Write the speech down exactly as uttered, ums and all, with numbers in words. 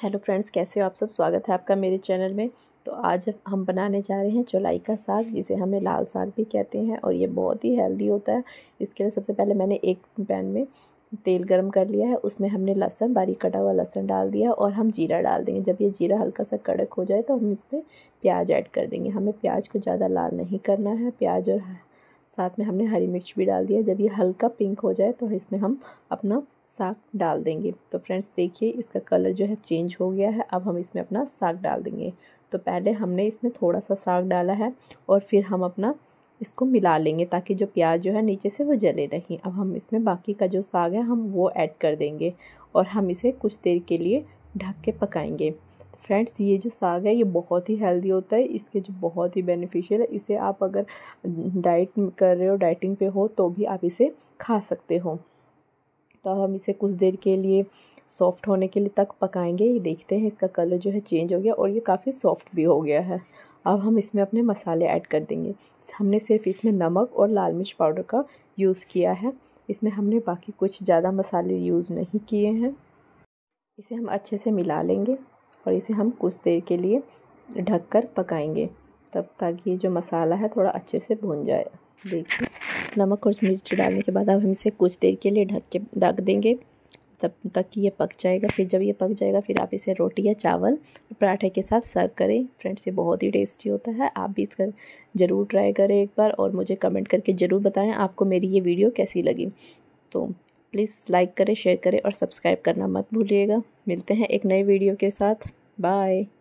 Hello friends, कैसे हो आप सब। स्वागत है आपका मेरे चैनल में। तो आज हम बनाने जा रहे हैं चौलाई का साग, जिसे हमें लाल साग भी कहते हैं और ये बहुत ही हेल्दी होता है। इसके लिए सबसे पहले मैंने एक पैन में तेल गरम कर लिया है, उसमें हमने लहसुन, बारीक कटा हुआ लहसुन डाल दिया और हम जीरा डाल देंगे। जब ये जीरा हल्का सा कड़क हो जाए तो हम इसमें प्याज ऐड कर देंगे। हमें प्याज को ज़्यादा लाल नहीं करना है। प्याज और साथ में हमने हरी मिर्च भी डाल दिया। जब ये हल्का पिंक हो जाए तो इसमें हम अपना साग डाल देंगे। तो फ्रेंड्स देखिए, इसका कलर जो है चेंज हो गया है। अब हम इसमें अपना साग डाल देंगे। तो पहले हमने इसमें थोड़ा सा साग डाला है और फिर हम अपना इसको मिला लेंगे ताकि जो प्याज जो है नीचे से वो जले नहीं। अब हम इसमें बाकी का जो साग है हम वो ऐड कर देंगे और हम इसे कुछ देर के लिए ढक के पकाएंगे। तो फ्रेंड्स, ये जो साग है ये बहुत ही हेल्दी होता है। इसके जो बहुत ही बेनिफिशियल है। इसे आप अगर डाइट कर रहे हो, डाइटिंग पे हो, तो भी आप इसे खा सकते हो। तो हम इसे कुछ देर के लिए सॉफ़्ट होने के लिए तक पकाएंगे। ये देखते हैं इसका कलर जो है चेंज हो गया और ये काफ़ी सॉफ्ट भी हो गया है। अब हम इसमें अपने मसाले ऐड कर देंगे। हमने सिर्फ इसमें नमक और लाल मिर्च पाउडर का यूज़ किया है। इसमें हमने बाकी कुछ ज़्यादा मसाले यूज़ नहीं किए हैं। इसे हम अच्छे से मिला लेंगे और इसे हम कुछ देर के लिए ढक कर पकाएंगे, तब तक ये जो मसाला है थोड़ा अच्छे से भून जाए। देखिए, नमक और मिर्च डालने के बाद अब हम इसे कुछ देर के लिए ढक के ढक देंगे, तब तक कि ये पक जाएगा। फिर जब ये पक जाएगा फिर आप इसे रोटी या चावल पराठे के साथ सर्व करें। फ्रेंड्स, ये बहुत ही टेस्टी होता है। आप भी इसका ज़रूर ट्राई करें एक बार और मुझे कमेंट करके ज़रूर बताएं आपको मेरी ये वीडियो कैसी लगी। तो प्लीज़ लाइक करें, शेयर करें और सब्सक्राइब करना मत भूलिएगा। मिलते हैं एक नई वीडियो के साथ। बाय।